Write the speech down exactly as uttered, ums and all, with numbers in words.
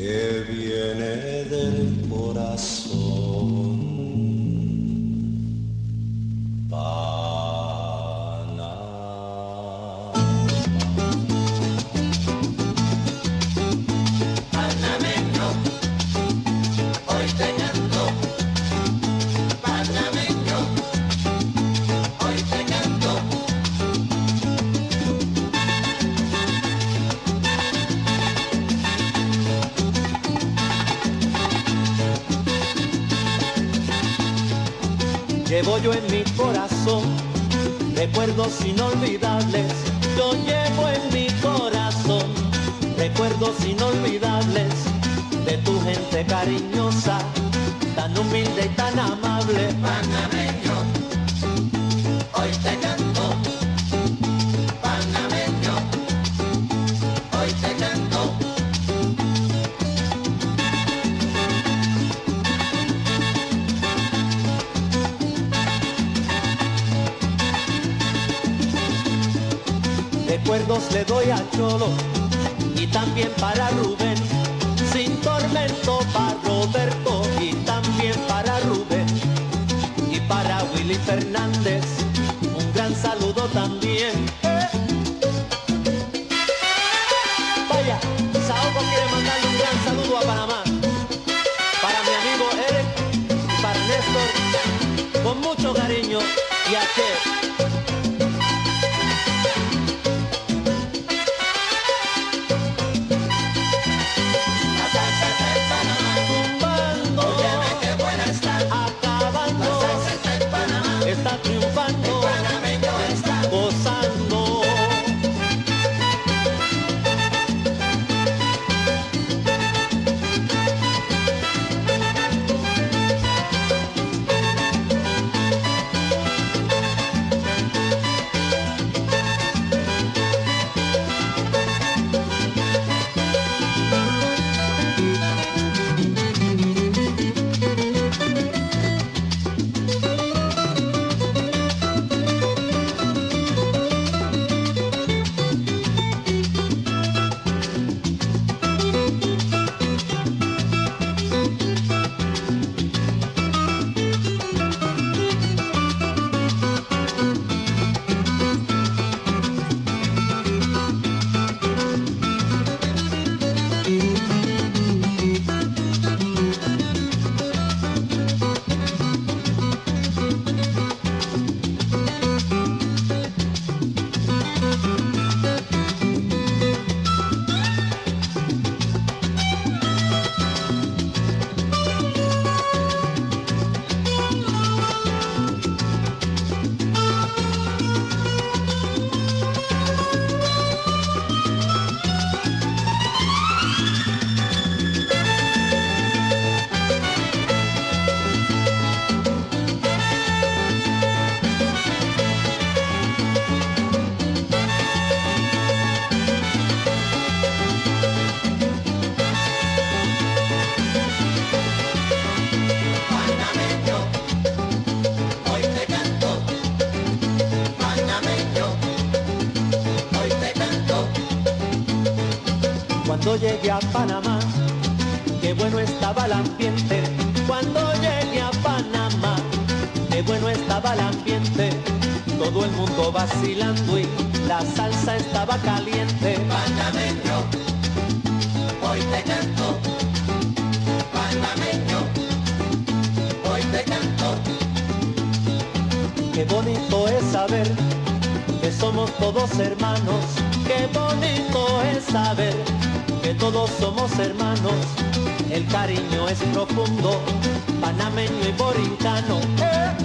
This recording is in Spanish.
que viene del corazón. Panamá. Panameño, hoy te canto. Panameño, hoy te canto. Llevo yo en mi corazón recuerdos inolvidables. Yo llevo en mi corazón recuerdos inolvidables de tu gente cariñosa, tan humilde y tan amable. Panameño, hoy te canto. Panameño, hoy te canto. Recuerdos le doy a Cholo y también para Rubén, sin tormento para Roberto y también para Rubén y para Willy Fernández, un gran saludo también. ¡Eh! Vaya, Saoco quiere mandarle un gran saludo a Panamá, para mi amigo Eric y para Néstor, con mucho cariño y a Che. Está triunfando, El panameño está gozando. Panameño, hoy te canto. Panameño, hoy te canto. Cuando llegué a Panamá, qué bueno estaba el ambiente. Cuando llegué a Panamá, qué bueno estaba el ambiente. Todo el mundo vacilando y la salsa estaba caliente. Panameño, hoy te canto. Panameño, hoy te canto. Qué bonito es saber que somos todos hermanos. Qué bonito es saber que todos somos hermanos. El cariño es profundo, panameño y borincano. ¡Eh!